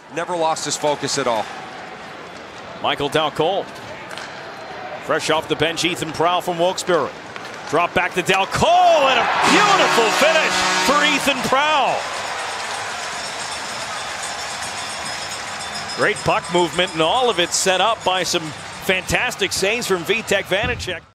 never lost his focus at all. Michael Dalcole. Fresh off the bench, Ethan Prow from Wilkes-Barre. Drop back to Dalcole, and a beautiful finish for Ethan Prow. Great puck movement, and all of it set up by some fantastic saves from Vitek Vanacek.